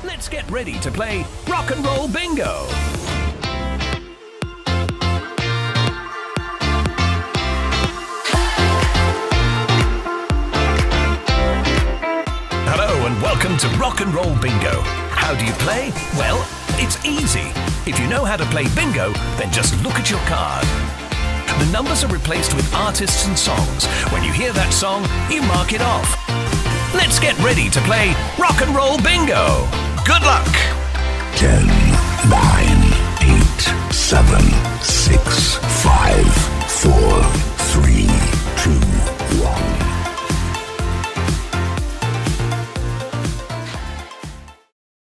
Let's get ready to play Rock and Roll Bingo. Hello and welcome to Rock and Roll Bingo. How do you play? Well, it's easy. If you know how to play bingo, then just look at your card. The numbers are replaced with artists and songs. When you hear that song, you mark it off. Let's get ready to play Rock and Roll Bingo. Good luck! 10, 9,